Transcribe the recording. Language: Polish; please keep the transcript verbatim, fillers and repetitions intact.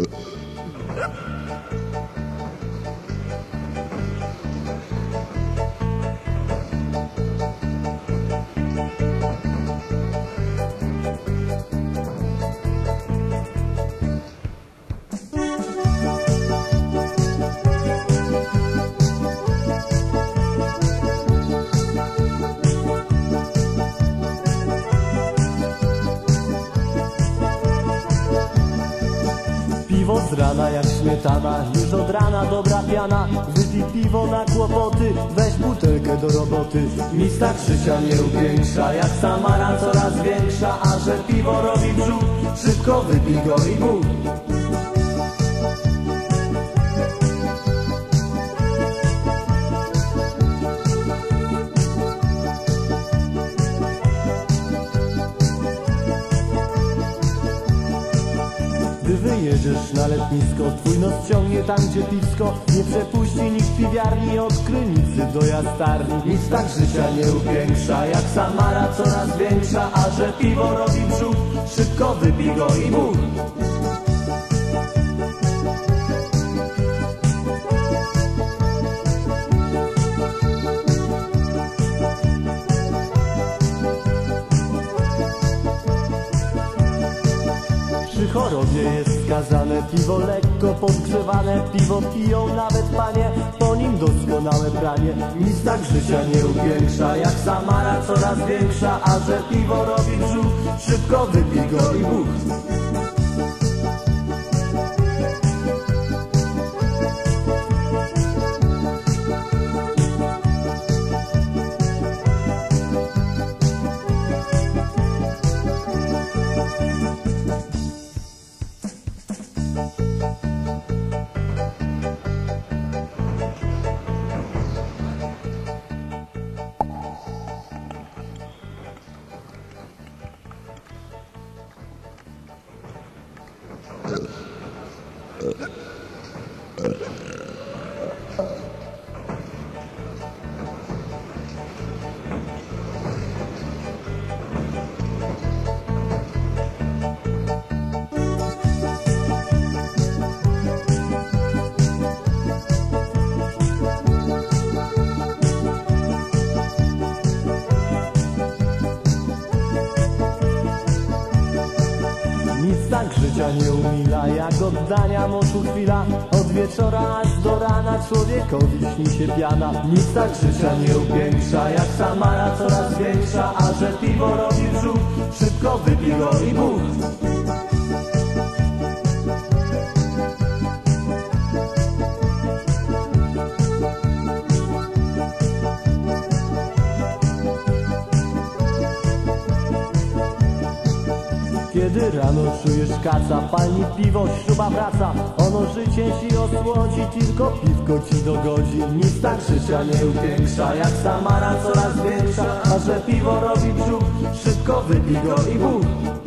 Piwo z rana jak śmietana, już od rana dobra piana. Wypij piwo na kłopoty, weź butelkę do roboty. Nic tak życia nie upiększa, jak Samara coraz większa. A że piwo robi brzuch, szybko wypij go i buch. Gdy wyjedziesz na letnisko, twój nos ciągnie tam, gdzie piwsko nie przepuści nikt piwiarni od Krynicy do Jastarni. Nic tak życia nie upiększa, jak Samara coraz większa. A że piwo robi brzuch, szybko wypij go i buch. Przy chorobie jest skazane piwo lekko podgrzewane. Piwo piją nawet panie, po nim doskonałe pranie. Nic tak życia nie upiększa, jak Samara coraz większa. A że piwo robi brzuch, szybko wypij go i buch. Nic tak życia nie umila, jak oddania moczu chwila. Od wieczora aż do rana człowiekowi śni się piana. Nic tak życia nie upiększa, jak Samara coraz większa. A że piwo robi brzuch, szybko wypij go i buch. Kiedy rano czujesz kaca, palni piwo, śruba wraca. Ono życie ci osłodzi, tylko piwko ci dogodzi. Nic tak życia nie upiększa, jak Samara coraz większa. A że piwo robi brzuch, szybko wypij go i buch.